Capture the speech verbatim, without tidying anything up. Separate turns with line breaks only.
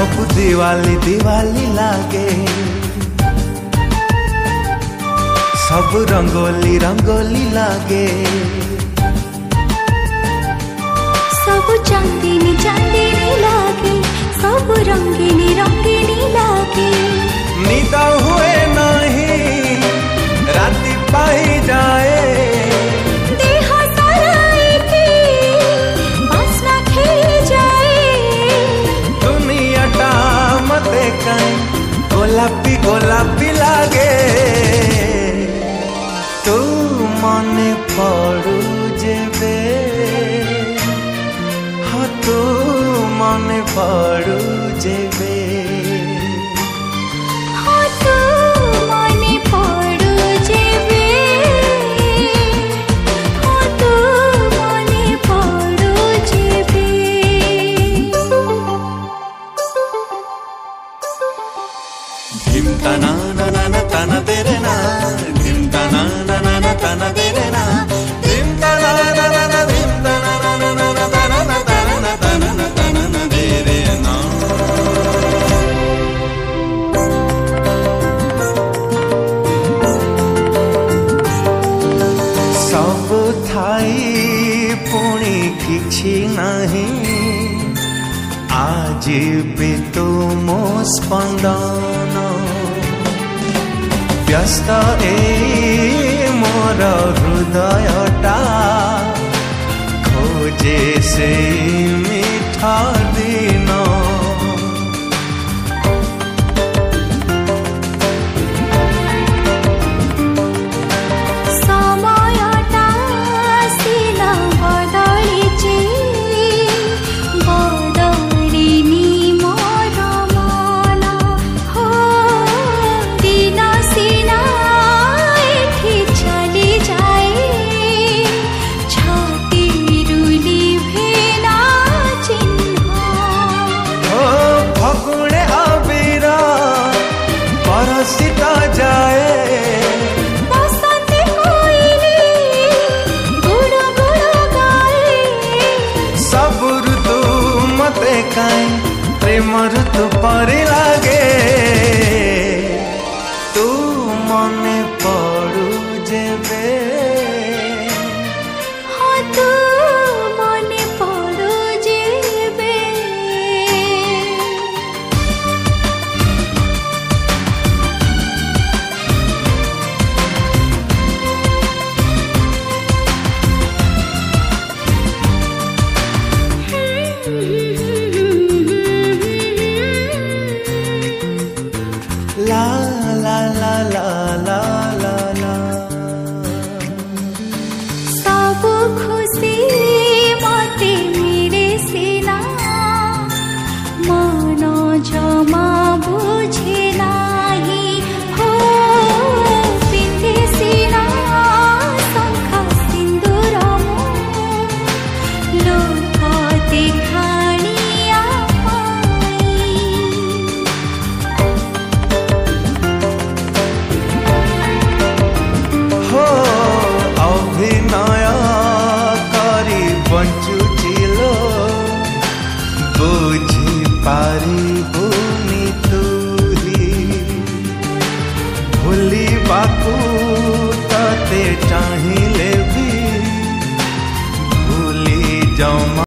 सब दिवाली दिवाली लागे, सब रंगोली रंगोली लागे,
सब चांदनी चांदनी लागे, सब रंगीनी रंगीनी लागे।
निद हुए नहीं राति पाई जाए,
देह सारा एके बास्ना खेली जाए।
दुनिया टा मते कहीं गोलापी गोलापी लागे। तू मने पड़ू जेबे, हाँ तू मने पड़ू जेबे,
हाँ तू मने पड़ू जेबे, हाँ तू मने पड़ू जेबे।
धिम तना ना ना ना तना तेरे ना, धिम तना ना ना ना तना तेरे ना, धिम तना ना ना ना धिम तना ना ना ना ना तना ना तना ना तना ना तना ना तेरे ना। सब थाई पुणी किछि नहीं, आज भी तो मो स्पंदन व्यस्त ए मोर हृदयटा, खोजे से मीठा दिन।
समयटा सिना बदलिछि, बदलिनी मोर मन हो। दिन सिना एठी चली जाए, छातीरुली भेना चिन्ह।
ओ फगुणे अबीर बरसिता जाए,
बसंती कोइली गुड़ गुड़ गाए।
सब ऋतु मते काई प्रेम ऋतु परी लागे। तू मने पड़ू जेबे,
हाँ तू मने पड़ू जेबे।
ला ला ला ला ला ला ला।
सब खुशी मते मिले सिना, मन जमा बुझे नाही हो। पिंधे सिना शंखा सिंदूर मु, लोक देखाणिया पाई।
हो अभिनय करी बंचुचिलो, बुझी पारिबुनी तुही। भूलिबाकू तते चाहिए भी भूली जमा।